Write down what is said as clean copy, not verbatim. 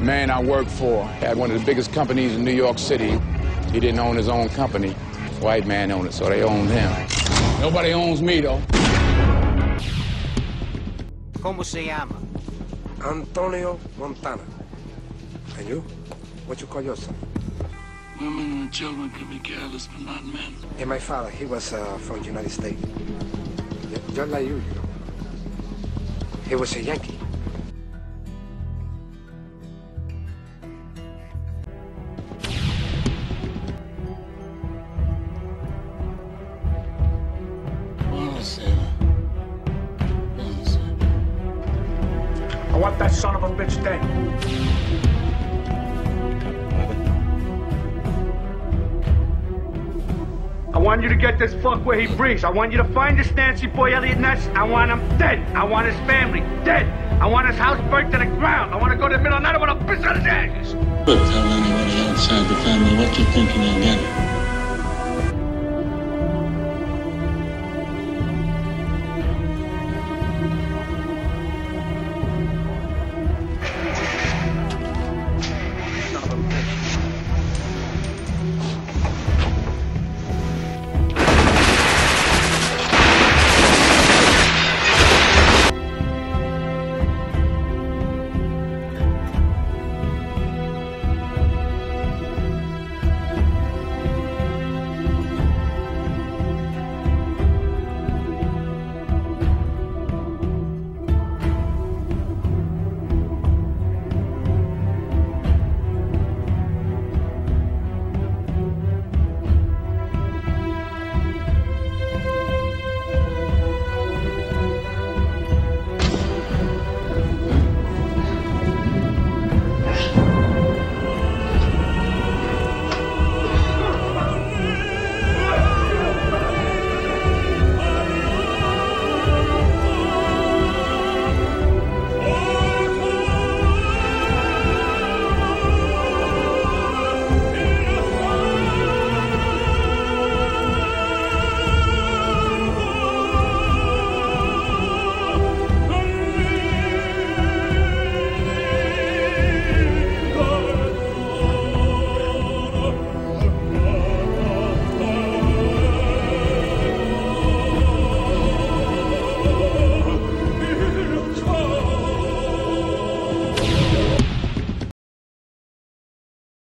Man I worked for had one of the biggest companies in New York City. He didn't own his own company. White man owned it, so they owned him. Nobody owns me, though. ¿Cómo se llama? Antonio Montana. And you? What you call yourself? Women and children can be careless, but not men. And my father, he was from the United States. Just like you know. He was a Yankee. I want that son of a bitch dead. I want you to get this fuck where he breathes. I want you to find this Nancy Boy Elliot Ness. I want him dead. I want his family dead. I want his house burnt to the ground. I want to go to the middle of the night. I want to piss on his ashes. Don't tell anybody outside the family what you're thinking of getting.